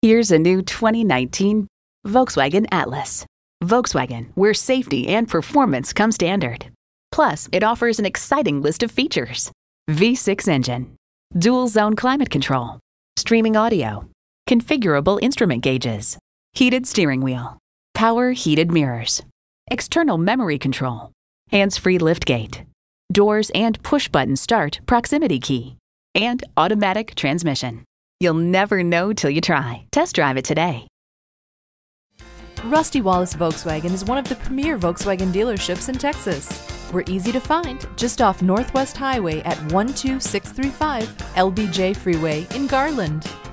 Here's a new 2019 Volkswagen Atlas. Volkswagen, where safety and performance come standard. Plus, it offers an exciting list of features. V6 engine, dual zone climate control, streaming audio, configurable instrument gauges, heated steering wheel, power heated mirrors, external memory control, hands-free liftgate, doors and push-button start proximity key, and automatic transmission. You'll never know till you try. Test drive it today. Rusty Wallis Volkswagen is one of the premier Volkswagen dealerships in Texas. We're easy to find just off Northwest Highway at 12635 LBJ Freeway in Garland.